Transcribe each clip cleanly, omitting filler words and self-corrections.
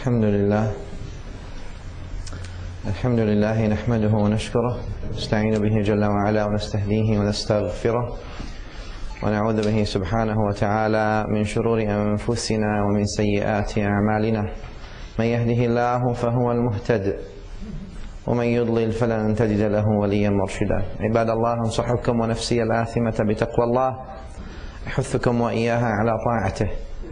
الحمد لله نحمده ونشكره نستعين به جل وعلا ونستهديه ونستغفره ونعوذ به سبحانه وتعالى من شرور أنفسنا ومن سيئات أعمالنا. من يهده الله فهو المهتد ومن يضلل فلن تجد له وليا مرشدا. عباد الله، أنصحكم ونفسي الآثمة بتقوى الله، أحثكم وإياها على طاعته،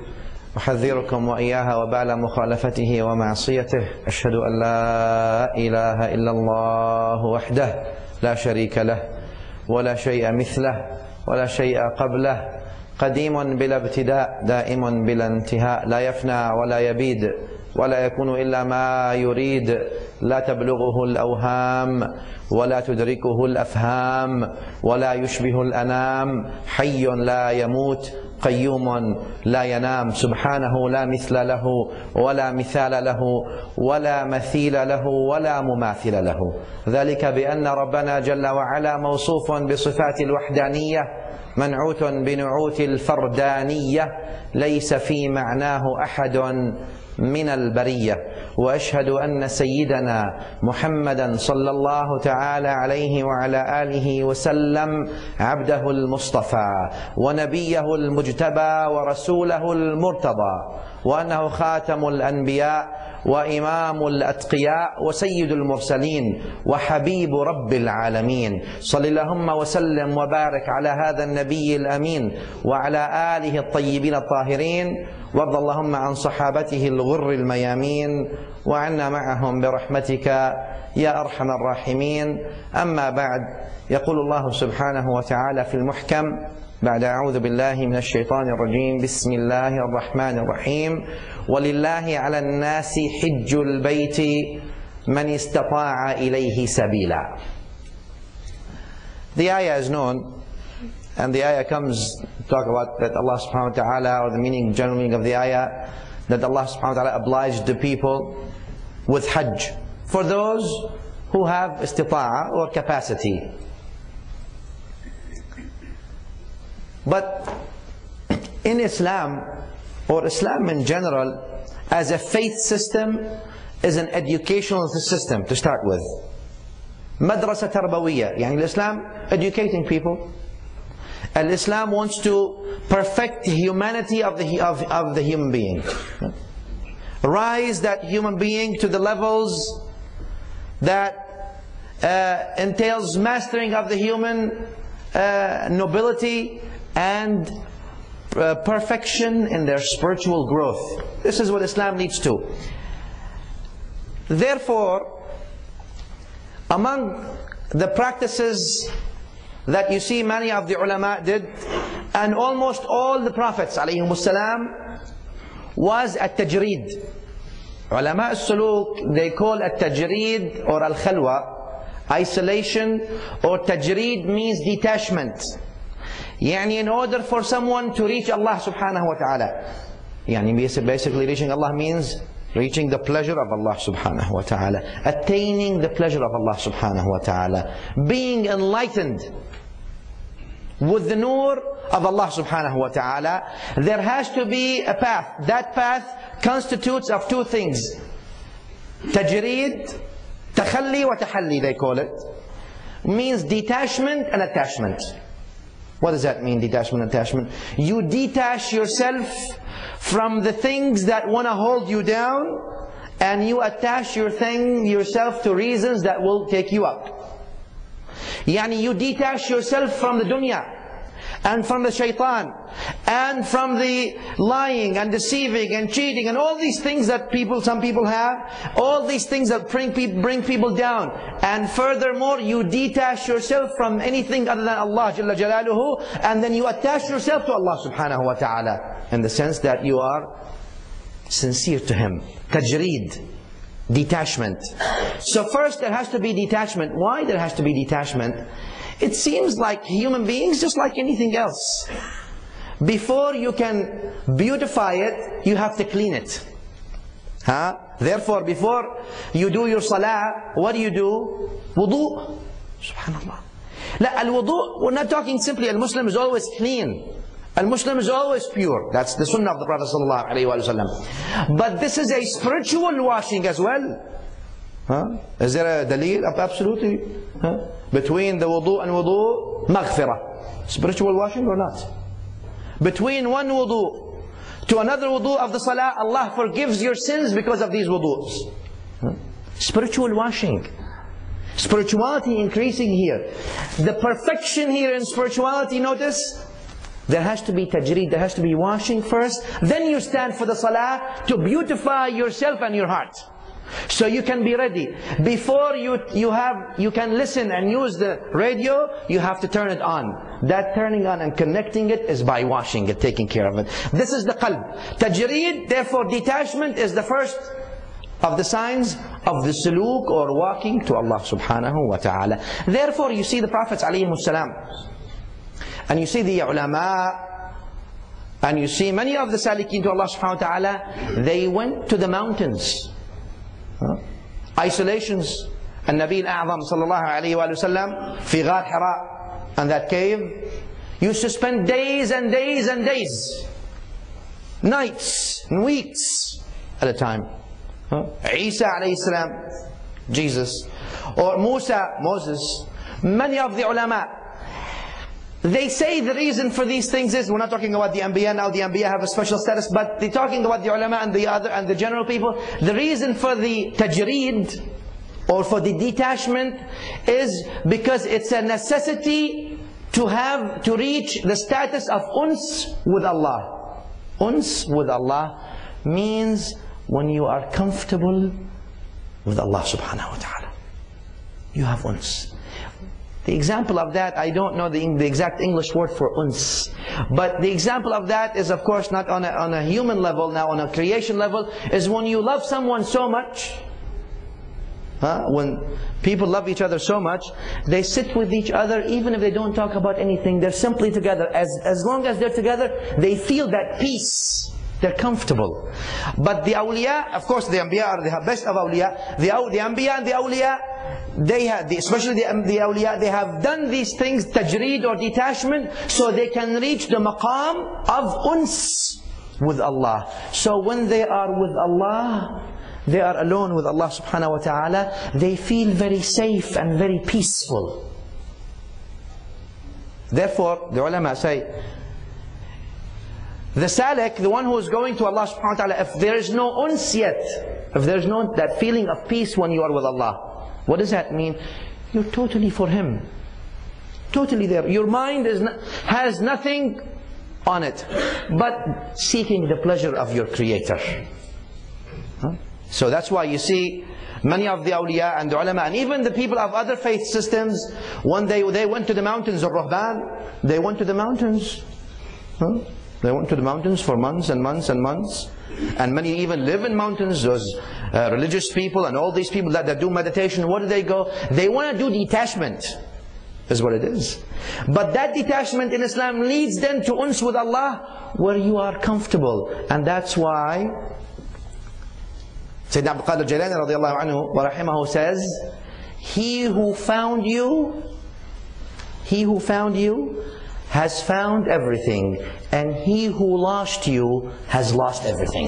أحذركم وإياها وبال مخالفته ومعصيته. أشهد أن لا إله إلا الله وحده لا شريك له ولا شيء مثله ولا شيء قبله، قديم بلا ابتداء دائم بلا انتهاء، لا يفنى ولا يبيد ولا يكون إلا ما يريد، لا تبلغه الأوهام ولا تدركه الأفهام ولا يشبه الأنام، حي لا يموت قيوم لا ينام، سبحانه لا مثل له ولا مثال له ولا مثيل له ولا مماثل له. ذلك بأن ربنا جل وعلا موصوف بصفات الوحدانية منعوت بنعوت الفردانية، ليس في معناه أحد من البرية. وأشهد أن سيدنا محمدا صلى الله تعالى عليه وعلى آله وسلم عبده المصطفى ونبيه المجتبى ورسوله المرتضى، وأنه خاتم الأنبياء وإمام الأتقياء وسيد المرسلين وحبيب رب العالمين. صل اللهم وسلم وبارك على هذا النبي الأمين وعلى آله الطيبين الطاهرين، وارض اللهم عن صحابته الغر الميامين وعنا معهم برحمتك يا أرحم الراحمين. أما بعد، يقول الله سبحانه وتعالى في المحكم بعد أعوذ بالله من الشيطان الرجيم: بسم الله الرحمن الرحيم: ولله على الناس حج البيت من استطاع إليه سبيلا. The ayah is known, and the ayah comes to talk about that Allah subhanahu wa ta'ala, or the general meaning of the ayah, that Allah subhanahu wa ta'ala obliged the people with hajj for those who have istita'a or capacity. But in Islam, or Islam in general, as a faith system, is an educational system to start with. Madrasa tarbawiyya, yani Islam educating people. And Islam wants to perfect the humanity of the human being. Rise that human being to the levels that entails mastering of the human nobility and perfection in their spiritual growth. This is what Islam leads to. Therefore, among the practices that you see many of the ulama did, and almost all the prophets alayhimussalam, was at-tajreed. Ulama al-suluk, they call at-tajreed or al-khalwa isolation, or tajreed means detachment. Yani in order for someone to reach Allah subhanahu wa ta'ala, yani basically reaching Allah means reaching the pleasure of Allah subhanahu wa ta'ala, attaining the pleasure of Allah subhanahu wa ta'ala, being enlightened with the nur of Allah subhanahu wa ta'ala. There has to be a path. That path constitutes of two things: tajreed, takhalli wa tahalli they call it, means detachment and attachment. What does that mean, detachment and attachment? You detach yourself from the things that want to hold you down, and you attach yourself to reasons that will take you up. Yani you detach yourself from the dunya, and from the shaitan, and from the lying and deceiving and cheating and all these things that some people have, all these things that bring people down. And furthermore, you detach yourself from anything other than Allah Jalla Jalaluhu, and then you attach yourself to Allah subhanahu wa ta'ala, in the sense that you are sincere to Him. Tajreed, detachment. So first there has to be detachment. Why there has to be detachment? It seems like human beings, just like anything else, before you can beautify it, you have to clean it. Therefore, before you do your salah, what do? Wudu. Subhanallah. La, al-wudu, we're not talking simply, a Muslim is always clean. Al-Muslim is always pure. That's the sunnah of the Prophet ﷺ. But this is a spiritual washing as well. Is there a dalil? Absolutely. Between the wudu and wudu, maghfirah. Spiritual washing or not? Between one wudu to another wudu of the salah, Allah forgives your sins because of these wudus. Spiritual washing. Spirituality increasing here. The perfection here in spirituality, notice, there has to be tajreed, there has to be washing first. Then you stand for the salah to beautify yourself and your heart. So you can be ready. Before you can listen and use the radio, you have to turn it on. That turning on and connecting it is by washing it, taking care of it. This is the qalb. Tajreed, therefore detachment, is the first of the signs of the suluk or walking to Allah subhanahu wa ta'ala. Therefore you see the Prophets alayhimus salam, and you see the ulama, and you see many of the salikin to Allah subhanahu wa ta'ala, they went to the mountains. Isolations. And Nabi al-A'zam sallallahu alayhi wa sallam fi Ghar Hira, and that cave, used to spend days and days and days, nights and weeks at a time. Isa alayhi salam, Jesus, or Musa, Moses, many of the ulama, they say the reason for these things is, we're not talking about the Anbiya now, the Anbiya have a special status, but they're talking about the ulama and the general people. The reason for the tajreed, or for the detachment, is because it's a necessity to reach the status of uns with Allah. Uns with Allah means when you are comfortable with Allah subhanahu wa ta'ala. You have uns. The example of that, I don't know the exact English word for uns, but the example of that is, of course, not on a human level, now on a creation level, is when you love someone so much, when people love each other so much, they sit with each other, even if they don't talk about anything, they're simply together. As long as they're together, they feel that peace. They're comfortable. But the awliya, of course the Anbiya are the best of awliya. The Anbiya and the awliya, they have, especially the awliya, they have done these things, tajreed or detachment, so they can reach the maqam of uns with Allah. So when they are with Allah, they are alone with Allah subhanahu wa ta'ala, they feel very safe and very peaceful. Therefore, the ulama say, the salik, the one who is going to Allah subhanahu wa ta'ala, if there is no uns yet, if there is no that feeling of peace when you are with Allah, what does that mean? You're totally for Him. Totally there. Your mind has nothing on it but seeking the pleasure of your Creator. So that's why you see many of the awliya and the ulama, and even the people of other faith systems, when they went to the mountains of Ruhban, they went to the mountains. They went to the mountains for months and months and months. And many even live in mountains, those religious people and all these people that do meditation. What do they go? They want to do detachment, is what it is. But that detachment in Islam leads them to uns with Allah, where you are comfortable. And that's why Sayyidina Abdul Qadir Jilani radiallahu anhu wa rahimahu says, He who found you has found everything, and he who lost you has lost everything.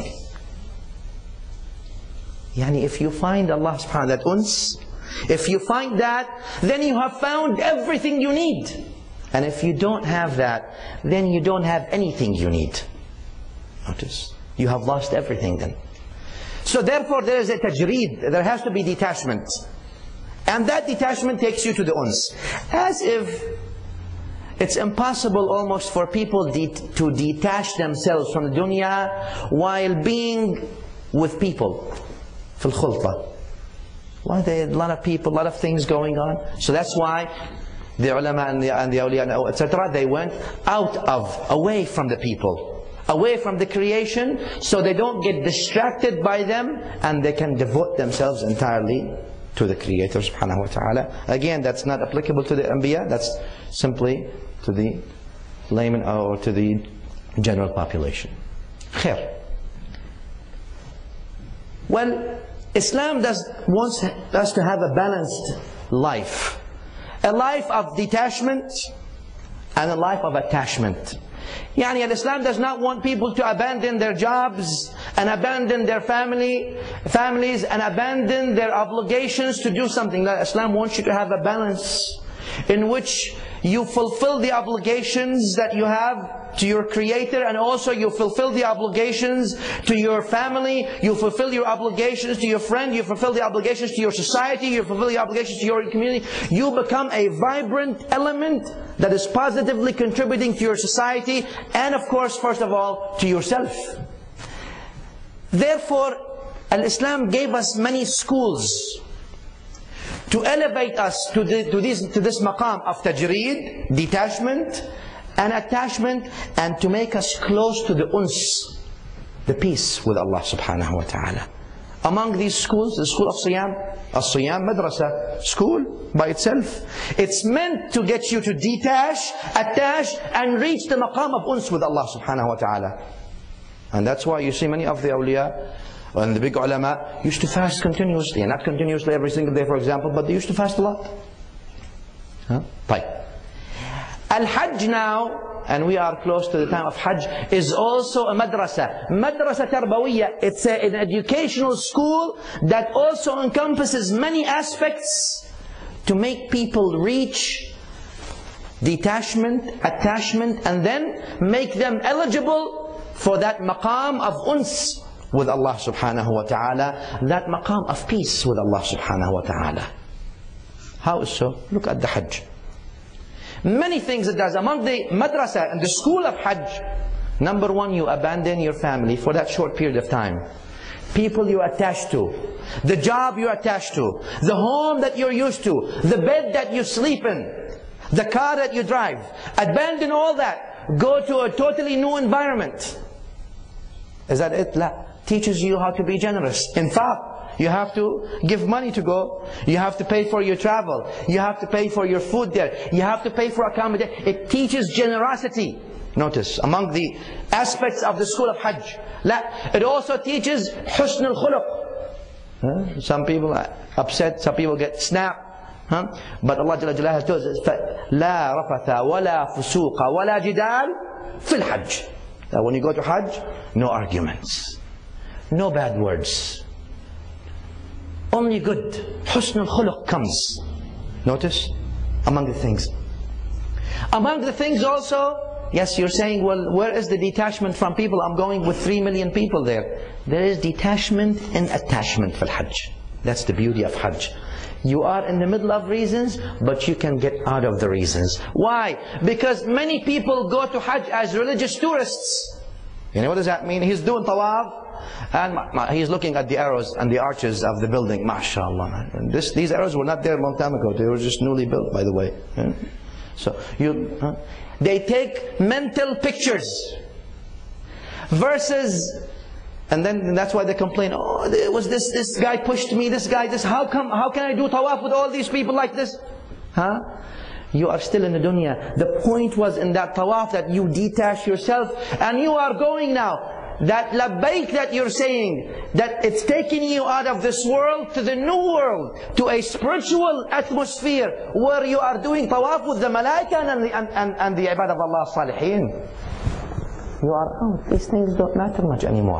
Yani if you find Allah subhanahu wa ta'ala, that uns, if you find that, then you have found everything you need. And if you don't have that, then you don't have anything you need. Notice, you have lost everything then. So therefore there is a tajreed, there has to be detachment. And that detachment takes you to the uns. As if it's impossible almost for people to detach themselves from the dunya while being with people. Fil khulta. A lot of people, a lot of things going on. So that's why the ulama and the awliya, etc., they went away from the people, away from the creation, so they don't get distracted by them, and they can devote themselves entirely to the Creator subhanahu wa ta'ala. Again, that's not applicable to the Anbiya, that's simply to the layman or to the general population. Khair. Well, Islam wants us to have a balanced life. A life of detachment and a life of attachment. Yani Islam does not want people to abandon their jobs and abandon their families and abandon their obligations to do something. Islam wants you to have a balance in which you fulfill the obligations that you have to your Creator, and also you fulfill the obligations to your family, you fulfill your obligations to your friend, you fulfill the obligations to your society, you fulfill the obligations to your community. You become a vibrant element that is positively contributing to your society, and of course, first of all, to yourself. Therefore, Islam gave us many schools to elevate us to this maqam of tajreed, detachment and attachment, and to make us close to the uns, the peace with Allah subhanahu wa ta'ala. Among these schools, the school of Siyam, As-Siyam Madrasa, school by itself. It's meant to get you to detach, attach, and reach the maqam of uns with Allah subhanahu wa ta'ala. And that's why you see many of the awliya and the big ulama used to fast continuously, and not continuously every single day, for example, but they used to fast a lot. Right. Al-Hajj now, and we are close to the time of Hajj, is also a madrasa. Madrasa tarbawiyya. It's an educational school that also encompasses many aspects to make people reach detachment, attachment, and then make them eligible for that maqam of uns with Allah subhanahu wa ta'ala, that maqam of peace with Allah subhanahu wa ta'ala. How is so? Look at the Hajj. Many things it does. Among the madrasa and the school of Hajj, number one, you abandon your family for that short period of time. People you attach to, the job you attach to, the home that you're used to, the bed that you sleep in, the car that you drive. Abandon all that. Go to a totally new environment. Is that it? La. Teaches you how to be generous. In fact, you have to give money to go. You have to pay for your travel. You have to pay for your food there. You have to pay for accommodation. It teaches generosity. Notice, among the aspects of the school of Hajj. It also teaches husn al-khuluq. Some people are upset, some people get snapped. But Allah Jalla Jalaluhu tells us, لَا رَفَثَ وَلَا فُسُوقَ وَلَا جِدَالٍ فِي الْحَجِّ. That when you go to Hajj, no arguments, no bad words. Only good. Husn al-khuluq comes. Notice, among the things. Among the things also, yes, you're saying, well, where is the detachment from people? I'm going with 3 million people there. There is detachment and attachment for Hajj. That's the beauty of Hajj. You are in the middle of reasons, but you can get out of the reasons. Why? Because many people go to Hajj as religious tourists. You know what does that mean? He's doing tawaf, and he's looking at the arrows and the arches of the building. MashaAllah. These arrows were not there a long time ago. They were just newly built, by the way. So they take mental pictures versus, and then that's why they complain. Oh, it was this guy pushed me. This guy. How can I do tawaf with all these people like this? You are still in the dunya. The point was in that tawaf that you detach yourself, and you are going now. That labbaik that you're saying, that it's taking you out of this world to the new world, to a spiritual atmosphere where you are doing tawaf with the malaika and the ibad of Allah salihin. You are out. These things don't matter much anymore.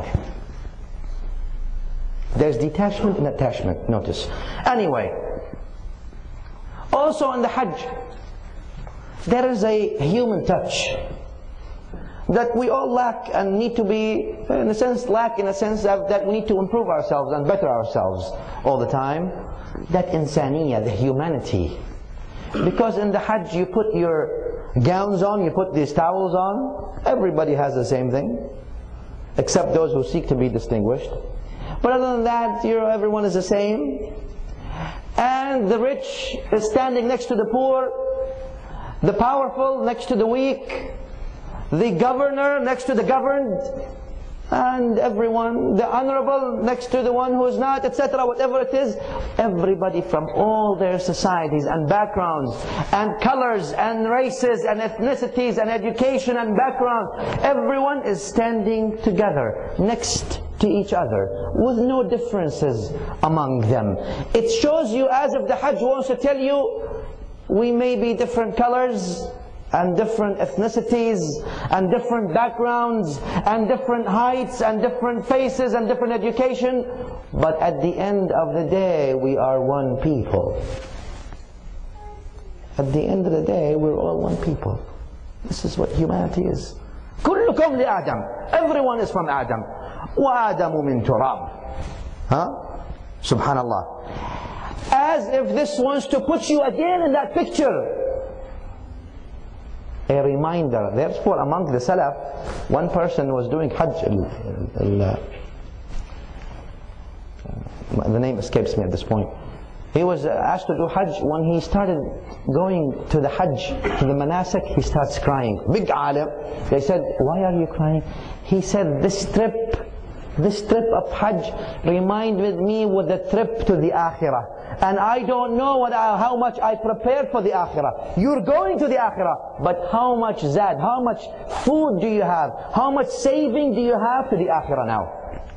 There's detachment and attachment. Notice. Anyway, also in the Hajj, there is a human touch that we all lack and need to be, in a sense, that we need to improve ourselves and better ourselves all the time. That insaniya, the humanity. Because in the Hajj you put your gowns on, you put these towels on. Everybody has the same thing, except those who seek to be distinguished. But other than that, everyone is the same. And the rich is standing next to the poor, the powerful next to the weak, the governor next to the governed, and everyone, the honorable next to the one who is not, etc. Whatever it is, everybody from all their societies and backgrounds and colors and races and ethnicities and education and background, everyone is standing together next to each other with no differences among them. It shows you as if the Hajj wants to tell you, we may be different colors and different ethnicities and different backgrounds and different heights and different faces and different education, but at the end of the day we are one people. At the end of the day we're all one people. This is what humanity is. كلكم لآدم. Everyone is from Adam. وآدم من تراب. Subhanallah. As if this wants to put you again in that picture. A reminder. Therefore, among the Salaf, one person was doing Hajj. The name escapes me at this point. He was asked to do Hajj. When he started going to the Hajj, to the manasik, he starts crying. Big alim. They said, "Why are you crying?" He said, This trip of Hajj reminded me with the trip to the Akhirah. And I don't know how much I prepared for the Akhirah. You're going to the Akhirah, but how much zad, how much food do you have? How much saving do you have to the Akhirah now?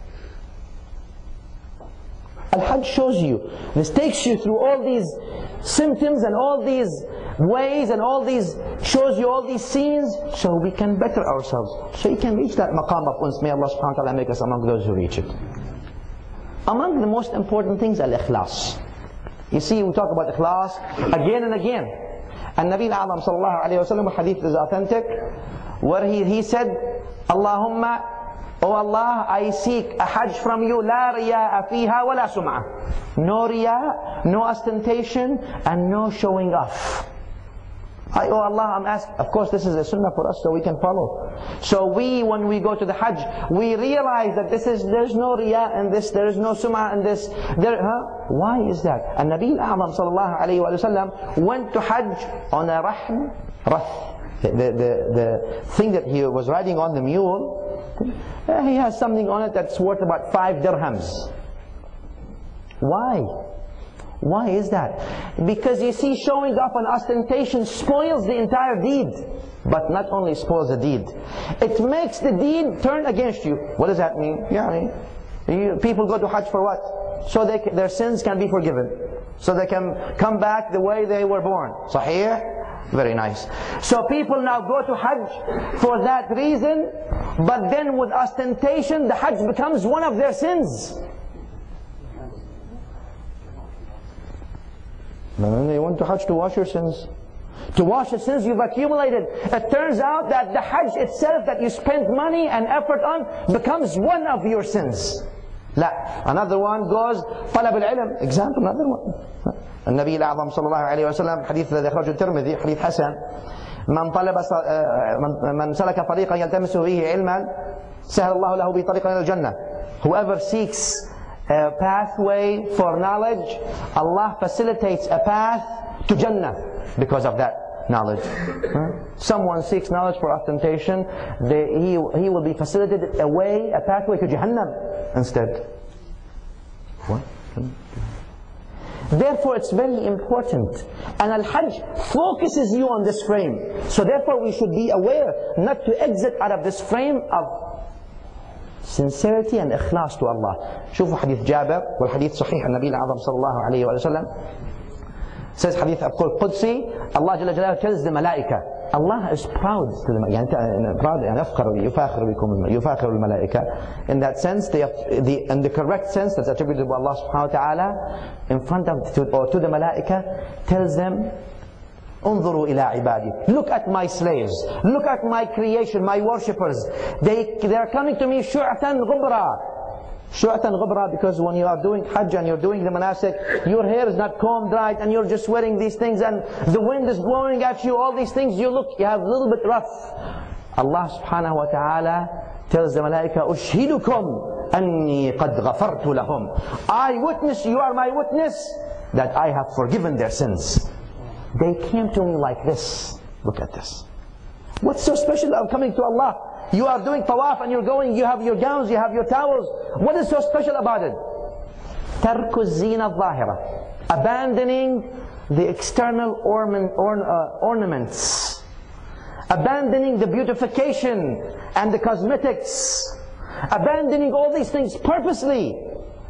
Al-Hajj shows you, this takes you through all these symptoms and all these ways and all these, shows you all these scenes so we can better ourselves, so you can reach that maqam of uns. May Allah subhanahu wa ta'ala make us among those who reach it. Among the most important things, al-ikhlas. You see, we talk about ikhlas again and again. And Nabi al-A'lam sallallahu alayhi wa sallam, hadith is authentic, where he said, Allahumma, oh Allah, I seek a hajj from you, la riya'a fiha wa la sum'a. No riya, no ostentation, and no showing off. Oh Allah, I'm asking. Of course, this is a sunnah for us, so we can follow. So when we go to the hajj, we realize that there's no riya in this, there is no sum'a in this. Why is that? And Nabi al-A'lam sallallahu alayhi wa sallam went to hajj on a rath. The thing that he was riding on, the mule, he has something on it that's worth about 5 dirhams. Why? Why is that? Because you see, showing off and ostentation spoils the entire deed. But not only spoils the deed, it makes the deed turn against you. What does that mean? People go to Hajj for what? So their sins can be forgiven. So they can come back the way they were born. Sahih? Very nice. So people now go to Hajj for that reason, but then with ostentation, the Hajj becomes one of their sins. And then they went to Hajj to wash your sins. To wash the sins you've accumulated. It turns out that the Hajj itself that you spent money and effort on becomes one of your sins. La. Another one goes, طلب العلم. Example, another one. النبي الأعظم صلى الله عليه وسلم حديث الذي أخرجه الترمذي حديث حسن من سلك طريقا يلتمس به علما سهل الله له به طريقا إلى الجنة. Whoever seeks a pathway for knowledge, Allah facilitates a path to Jannah because of that knowledge. Someone seeks knowledge for ostentation, he will be facilitated a pathway to Jahannam instead. What? Therefore, it's very important. And Al-Hajj focuses you on this frame. So therefore, we should be aware not to exit out of this frame of sincerity and ikhlas to Allah. شوفوا حديث جابر والحديث صحيح النبي الأعظم صلى الله عليه وسلم says حديث قدسي Allah جل جلاله tells the malaika, Allah is proud to them, proud and يفاخر الملائكة. In that sense, in the correct sense that's attributed to Allah subhanahu wa ta'ala, in front of to the malaika, tells them, انظروا إلى عبادي. Look at my slaves. Look at my creation, my worshippers. They are coming to me شُعْثًا غُبْرًا. شُعْثًا غُبْرًا, because when you are doing Hajj and you're doing the manasik, your hair is not combed right and you're just wearing these things and the wind is blowing at you, all these things, you have a little bit rough. Allah subhanahu wa ta'ala tells the malaika, أُشْهِدُكُمْ أَنِّي قَدْ غَفَرْتُ لَهُمْ. I witness, you are my witness, that I have forgiven their sins. They came to me like this. Look at this. What's so special about coming to Allah? You are doing tawaf and you're going, you have your gowns, you have your towels. What is so special about it? تَرْكُ الزِّينَ الظَّاهِرَةِ. Abandoning the external ornaments. Abandoning the beautification and the cosmetics. Abandoning all these things purposely.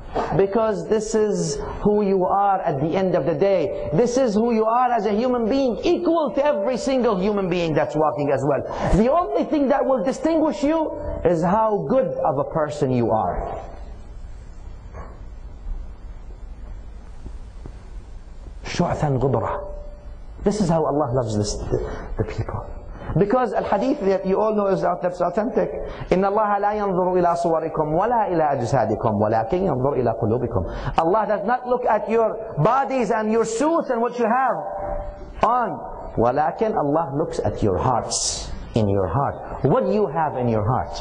Because this is who you are at the end of the day. This is who you are as a human being, equal to every single human being that's walking as well. The only thing that will distinguish you is how good of a person you are. شُعْثًا غُبْرًا. This is how Allah loves the people. Because al-hadith that you all know is authentic. إِنَّ اللَّهَ لَا يَنظُرُ إِلَىٰ صُوَرِكُمْ وَلَا إِلَىٰ أَجْسَادِكُمْ وَلَكِنْ يَنظُرُ إِلَىٰ قُلُوبِكُمْ. Allah does not look at your bodies and your suits and what you have on. وَلَكِنْ Allah looks at your hearts. In your heart. What do you have in your heart?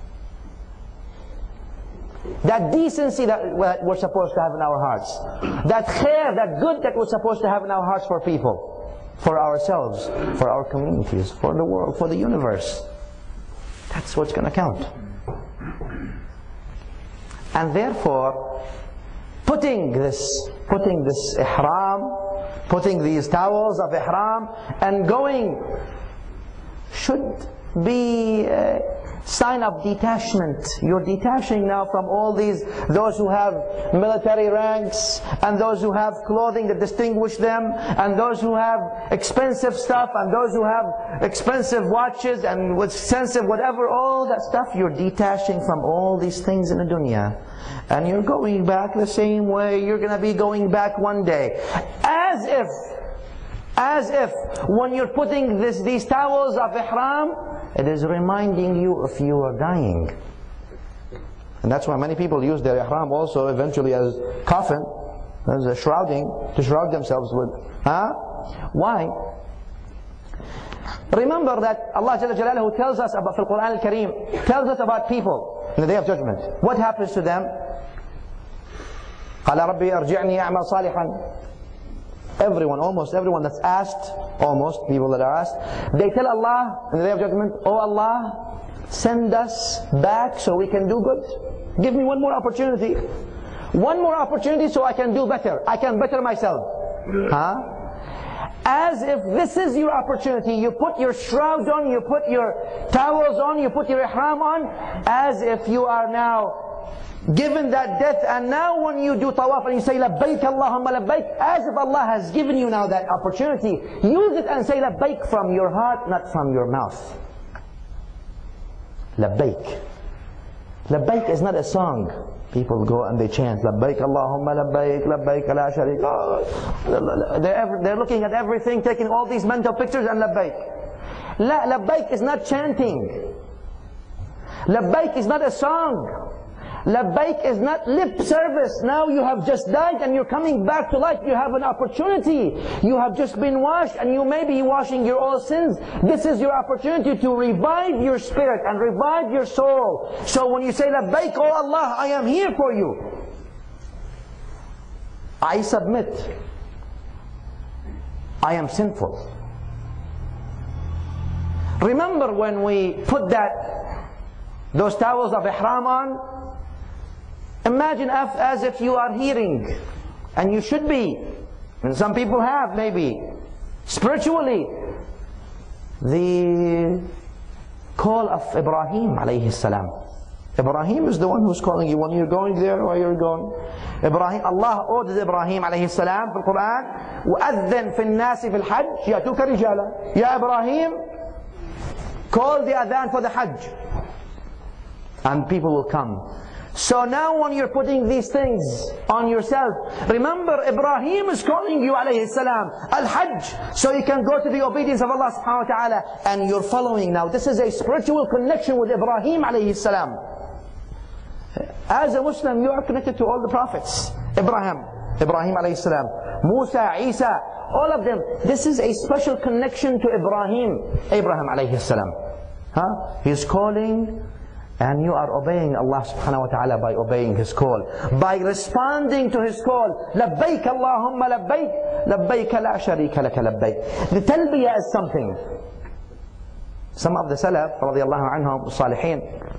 That decency that we're supposed to have in our hearts. That khair, that good that we're supposed to have in our hearts for people. For ourselves, for our communities, for the world, for the universe. That's what's going to count. And therefore, putting this ihram, putting these towels of ihram and going should be a sign of detachment. You're detaching now from all those who have military ranks, and those who have clothing that distinguish them, and those who have expensive stuff, and those who have expensive watches, and with expensive whatever, all that stuff. You're detaching from all these things in the dunya. And you're going back the same way you're going to be going back one day. As if when you're putting these towels of ihram, it is reminding you if you are dying. And that's why many people use their ihram also eventually as coffin, as a shrouding, to shroud themselves with. Why? Remember that Allah Jalla Jalaluhu tells us about, في القرآن الكريم, tells us about people in the Day of Judgment. What happens to them? قَالَ رَبِّي أَرْجِعْنِي أَعْمَلْ صَالِحًا. Everyone, almost everyone that's asked, almost people that are asked, they tell Allah in the Day of Judgment, "Oh Allah, send us back so we can do good. Give me one more opportunity. One more opportunity so I can do better. I can better myself." As if this is your opportunity. You put your shrouds on, you put your towels on, you put your ihram on, as if you are now given that death, and now when you do tawaf and you say labbaik Allahumma labbaik, as if Allah has given you now that opportunity, use it and say labbaik from your heart, not from your mouth. Labbaik. Labbaik is not a song. People go and they chant labbaik Allahumma labbaik, labbaik la sharika. They're looking at everything, taking all these mental pictures and labbaik. La, labbaik is not chanting. Labbaik is not a song. Labbaik is not lip service. Now you have just died and you're coming back to life. You have an opportunity. You have just been washed and you may be washing your old sins. This is your opportunity to revive your spirit and revive your soul. So when you say labbaik, oh Allah, I am here for you. I submit. I am sinful. Remember when we put those towels of ihram on? Imagine as if you are hearing, and you should be, and some people have maybe, spiritually, the call of Ibrahim alayhi salam. Ibrahim is the one who's calling you when you're going there or you're going. Ibrahim, Allah ordered Ibrahim alayhi salam في القرآن, وَأَذَّنْ فِي النَّاسِ فِي الْحَجِّ يَأْتُوكَ رِجَالًا. Ya Ibrahim, call the adhan for the Hajj, and people will come. So now when you're putting these things on yourself, remember Ibrahim is calling you alayhi salam, al-hajj, so you can go to the obedience of Allah subhanahu wa ta'ala, and you're following now. This is a spiritual connection with Ibrahim alayhi salam. As a Muslim, you are connected to all the prophets. Ibrahim alayhi salam, Musa, Isa, all of them. This is a special connection to Abraham alayhi salam. He's calling, and you are obeying Allah subhanahu wa ta'ala by obeying His call, by responding to His call. Labbaik Allahumma labbaik, labbaik la sharika laka labbaik. The talbiyah is something. Some of the Salaf, radiallahu anhum, Salihin,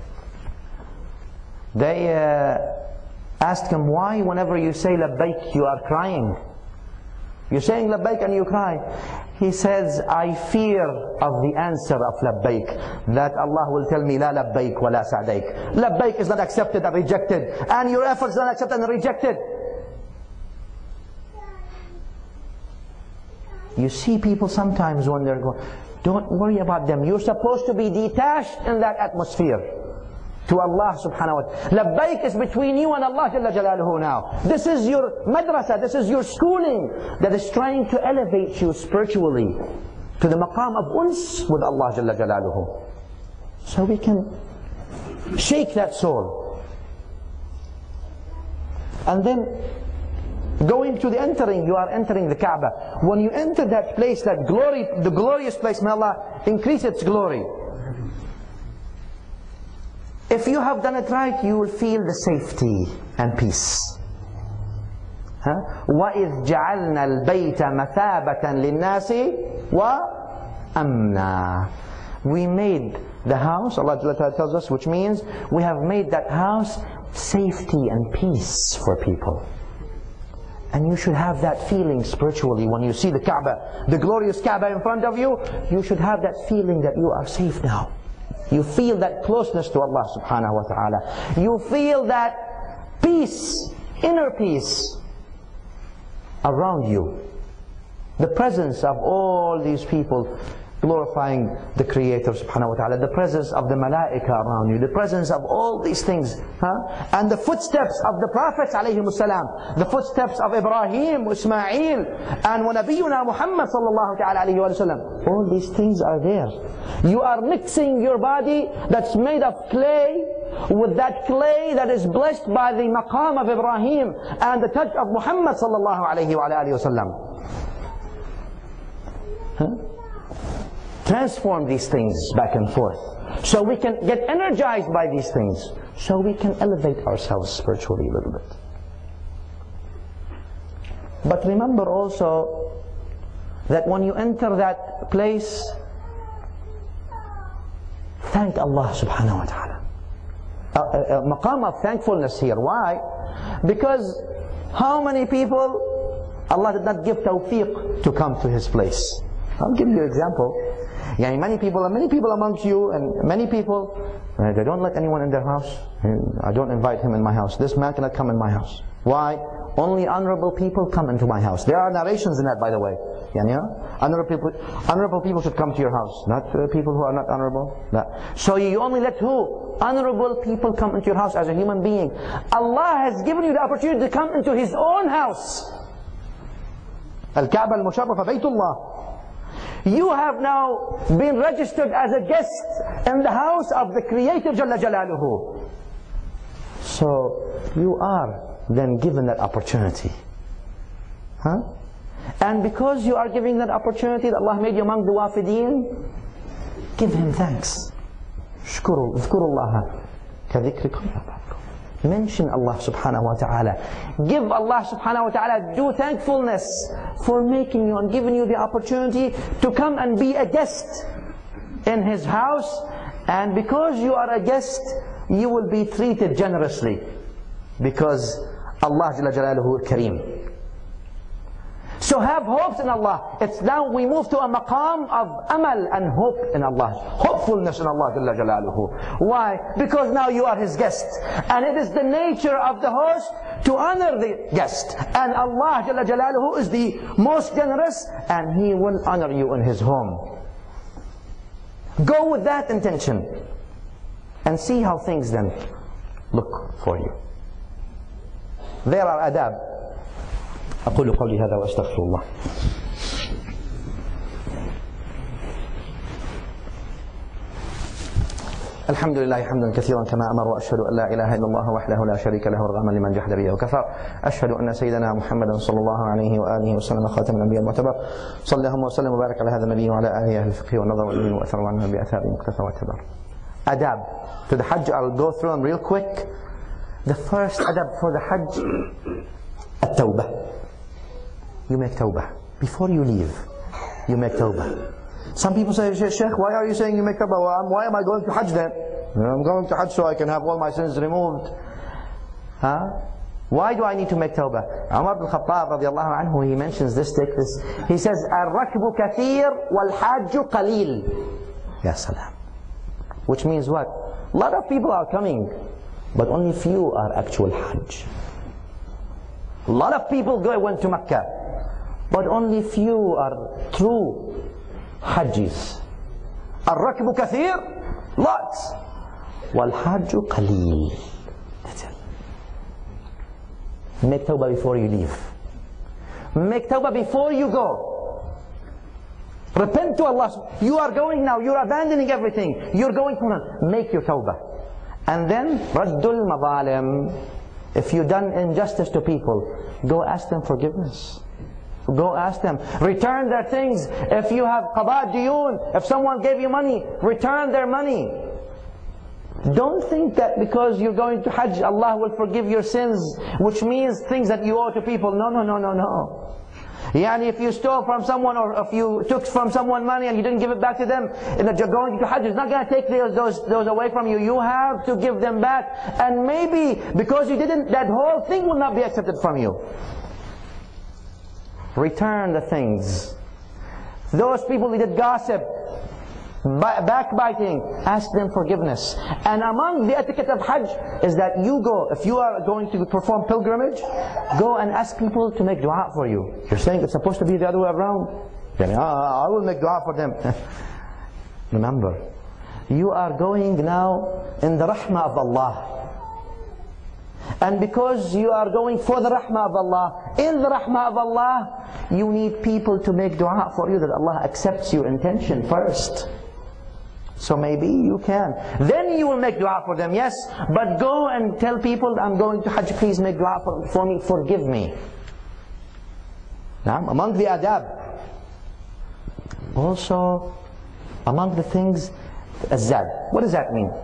they asked him, why whenever you say labbaik you are crying? You're saying labbaik and you cry. He says, I fear of the answer of labbaik, that Allah will tell me, la labbaik wa la sa'daik. Labbaik is not accepted and rejected, and your efforts are not accepted and rejected. You see people sometimes when they're going, don't worry about them. You're supposed to be detached in that atmosphere to Allah subhanahu wa ta'ala. Labbaik is between you and Allah Jalla Jalaluhu now. This is your madrasa, this is your schooling that is trying to elevate you spiritually to the maqam of uns with Allah Jalla Jalaluhu. So we can shake that soul. And then going to the entering, you are entering the Kaaba. When you enter that place, that glory, the glorious place, may Allah increase its glory. If you have done it right, you will feel the safety and peace. وَإِذْ جَعَلْنَا الْبَيْتَ مَثَابَةً لِلنَّاسِ وَأَمْنًا. We made the house, Allah tells us, which means we have made that house safety and peace for people. And you should have that feeling spiritually when you see the Kaaba, the glorious Kaaba in front of you. You should have that feeling that you are safe now. You feel that closeness to Allah subhanahu wa ta'ala. You feel that peace, inner peace around you. The presence of all these people glorifying the Creator subhanahu wa ta'ala. The presence of the malaika around you. The presence of all these things. And the footsteps of the Prophets alayhimu salam. The footsteps of Ibrahim, Ismail, and Nabiyuna Muhammad sallallahu ta'ala alayhi wa sallam. All these things are there. You are mixing your body that's made of clay with that clay that is blessed by the maqam of Ibrahim and the touch of Muhammad sallallahu alayhi wa sallam. Transform these things back and forth so we can get energized by these things, so we can elevate ourselves spiritually a little bit. But remember also that when you enter that place, thank Allah subhanahu wa ta'ala. A maqam of thankfulness here. Why? Because how many people Allah did not give tawfiq to come to His place? I'll give you an example. Many people amongst you, and many people, they don't let anyone in their house. I don't invite him in my house. This man cannot come in my house. Why? Only honorable people come into my house. There are narrations in that, by the way. Honorable people should come to your house, not people who are not honorable. No. So you only let who? Honorable people come into your house as a human being. Allah has given you the opportunity to come into His own house. Al-Kaaba al-Musharrafa Baytullah. You have now been registered as a guest in the house of the Creator Jalla Jalaluhu. So you are then given that opportunity. And because you are giving that opportunity that Allah made you among the wafideen, give Him thanks. Shkurullaha kadhikrikum. Mention Allah subhanahu wa ta'ala. Give Allah subhanahu wa ta'ala due thankfulness for making you and giving you the opportunity to come and be a guest in His house. And because you are a guest, you will be treated generously. Because Allah Jalla Jalaluhu Kareem. So have hopes in Allah. It's now we move to a maqam of amal and hope in Allah. Hopefulness in Allah Jalla Jalaluhu. Why? Because now you are His guest. And it is the nature of the host to honor the guest. And Allah Jalla Jalaluhu is the most generous, and He will honor you in His home. Go with that intention and see how things then look for you. There are adab. أقول قولي هذا وأستغفر الله. الحمد لله حمدا كثيرا كما أمر، وأشهد أن لا إله إلا الله وحده لا شريك له رغما لمن جحد به وكفر. أشهد أن سيدنا محمدا صلى الله عليه وآله وسلم خاتم الأنبياء المعتبر. صلى اللهم وسلم وبارك على هذا النبي وعلى آله أهل الفقه والنظر والعلم وأثروا عنه بآثار مقتفى واتبار. Adab to the Hajj. I'll go through them real quick. The first adab for the Hajj, at-tawbah. You make tawbah. Before you leave, you make tawbah. Some people say, Sheikh, why are you saying you make tawbah? Why am I going to Hajj then? I'm going to Hajj so I can have all my sins removed. Why do I need to make tawbah? Umar ibn Khattab radiallahu anhu, he mentions this, he says, الركب كثير والحاج قليل. Ya salam. Which means what? A lot of people are coming, but only few are actual Hajj. A lot of people went to Mecca, but only few are true Hajjis. الركب كثير, lots. والحاج قليل. That's it. Make tawbah before you leave. Make tawbah before you go. Repent to Allah. You are going now, you're abandoning everything. You're going to make your tawbah. And then, Raddul Mazalim. If you've done injustice to people, go ask them forgiveness. Go ask them. Return their things. If you have qada diyun, if someone gave you money, return their money. Don't think that because you're going to Hajj, Allah will forgive your sins, which means things that you owe to people. No, no, no, no, no. Yani if you stole from someone, or if you took from someone money and you didn't give it back to them, and that you're going to Hajj is not going to take those away from you. You have to give them back. And maybe because you didn't, that whole thing will not be accepted from you. Return the things. Those people who did gossip, backbiting, ask them forgiveness. And among the etiquette of Hajj is that you go, if you are going to perform pilgrimage, go and ask people to make dua for you. You're saying it's supposed to be the other way around. I will make dua for them. Remember, you are going now in the rahmah of Allah. And because you are going for the rahmah of Allah, in the rahmah of Allah, you need people to make dua for you that Allah accepts your intention first. So maybe you can. Then you will make dua for them, yes. But go and tell people, I'm going to Hajj, please make dua for me, forgive me. Now, among the adab, also among the things, azad. What does that mean?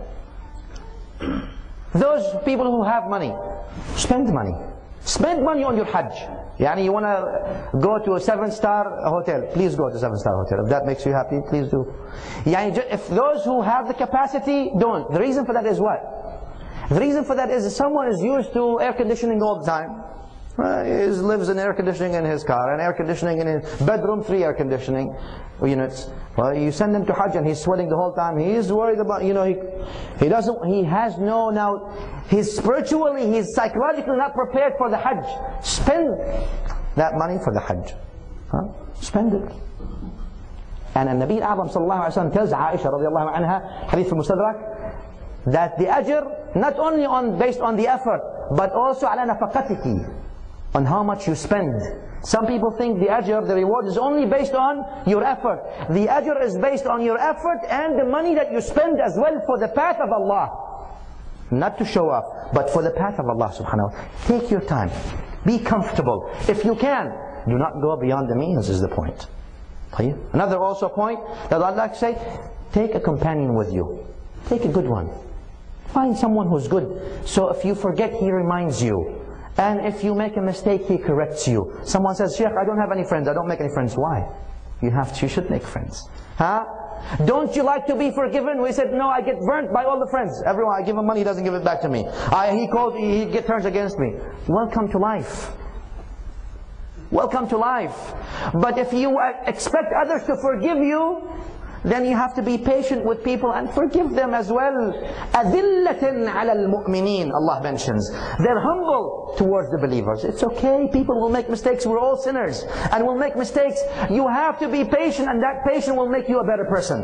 Those people who have money, spend money. Spend money on your Hajj. Yani you want to go to a 7-star hotel, please go to a 7-star hotel. If that makes you happy, please do. Yani if those who have the capacity, don't. The reason for that is what? The reason for that is someone is used to air conditioning all the time. He lives in air conditioning in his car, and air conditioning in his bedroom, 3 air conditioning units. Well, you send him to Hajj and he's sweating the whole time. He is worried about, he has no, now, he's spiritually, he's psychologically not prepared for the Hajj. Spend that money for the Hajj. Spend it. And Nabi A'zam sallallahu alayhi wa sallam tells Aisha radiallahu anha, hadith al-Mustadrak, that the ajr, not only based on the effort, but also ala nafaqatiki, on how much you spend. Some people think the ajr, the reward, is only based on your effort. The ajr is based on your effort and the money that you spend as well for the path of Allah. Not to show off, but for the path of Allah subhanahu wa ta'ala. Take your time. Be comfortable. If you can, do not go beyond the means is the point. Another also point that I'd like to say, take a companion with you. Take a good one. Find someone who's good. So if you forget, he reminds you. And if you make a mistake, he corrects you. Someone says, Sheikh, I don't have any friends. I don't make any friends. Why? You should make friends. Don't you like to be forgiven? We said, no, I get burnt by all the friends. Everyone, I give him money, he doesn't give it back to me. He turns against me. Welcome to life. Welcome to life. But if you expect others to forgive you, then you have to be patient with people and forgive them as well. أَذِلَّةٍ عَلَى الْمُؤْمِنِينَ, Allah mentions. They're humble towards the believers. It's okay, people will make mistakes. We're all sinners and we'll make mistakes. You have to be patient, and that patience will make you a better person.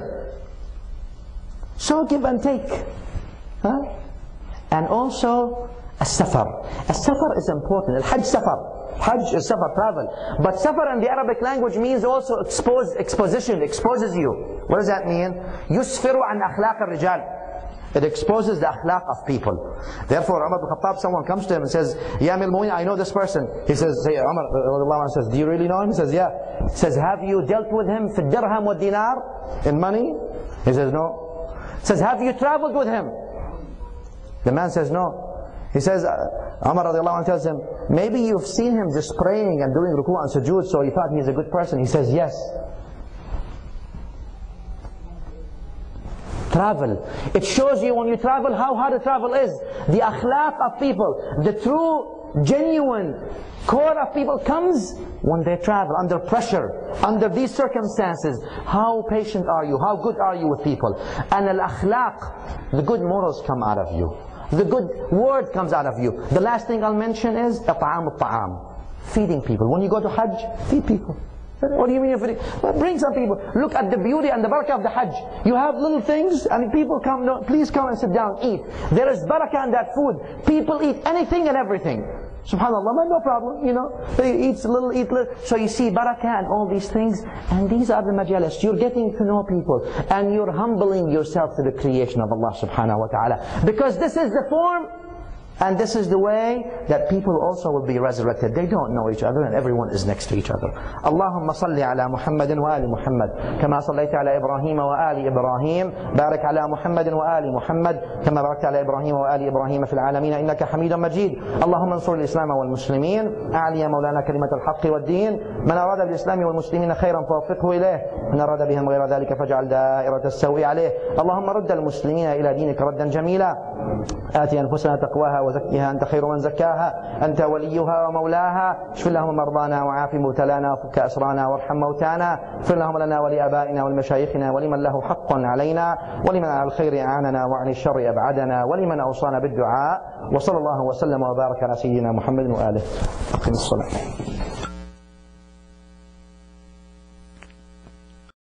So give and take. And also, as-safar. As-safar is important. Al-Hajj safar. Hajj is safar, travel. But safar in the Arabic language means also exposition, exposes you. What does that mean? يُسْفِرُ عَنْ أَخْلَاقَ الرِّجَالِ. It exposes the akhlaq of people. Therefore, Umar ibn Khattab, someone comes to him and says, Ya Amir al-Mu'minin, I know this person. He says, Umar says, do you really know him? He says, yeah. He says, have you dealt with him في الدرهم والدينار, in money? He says, no. He says, have you traveled with him? The man says, no. He says, Umar radiallahu anhu tells him, maybe you've seen him just praying and doing ruku' and sujood, so you thought he's a good person. He says, yes. Travel. It shows you when you travel how hard the travel is. The akhlaq of people. The true genuine core of people comes when they travel under pressure, under these circumstances. How patient are you? How good are you with people? And al-akhlaq, the good morals come out of you. The good word comes out of you. The last thing I'll mention is al-ta'am, feeding people. When you go to Hajj, feed people. What do you mean you're feeding? Well, bring some people. Look at the beauty and the barakah of the Hajj. You have little things and people come, no, please come and sit down, eat. There is barakah in that food. People eat anything and everything. SubhanAllah, man, no problem, you know. They eat little, eat little. So you see barakah and all these things. And these are the majalis. You're getting to know people. And you're humbling yourself to the creation of Allah subhanahu wa ta'ala. Because this is the form and this is the way that people also will be resurrected. They don't know each other and everyone is next to each other. Allahumma salli ala Muhammadin wa ali Muhammad. Kama sallaita ala Ibrahim wa ali Ibrahim. Barak ala Muhammadin wa ali Muhammad. Kama barakta ala Ibrahim wa ali Ibrahim fil alamin innaka hamidun majid. Allahumma ansur al-Islam wal Muslimin. A'li ya Mawlana kalimat al-haqq wal din. Man arada bil-Islam wal Muslimin khayran fawafiqhu ilayh. Man arada bihim ghayra dhalika faj'al da'irata as-sawi alayh. Allahumma rudd al-Muslimina ila dinika raddan jamila. آتي أنفسنا تقواها وزكها أنت خير من زكاها أنت وليها ومولاها اشف اللهم مرضانا وعاف مبتلانا وفك أسرانا وارحم موتانا اغفر اللهم لنا ولآبائنا ولمشايخنا ولمن له حق علينا ولمن على الخير أعاننا وعن الشر أبعدنا ولمن أوصانا بالدعاء وصلى الله وسلم وبارك على سيدنا محمد وآله. أقم الصلاة.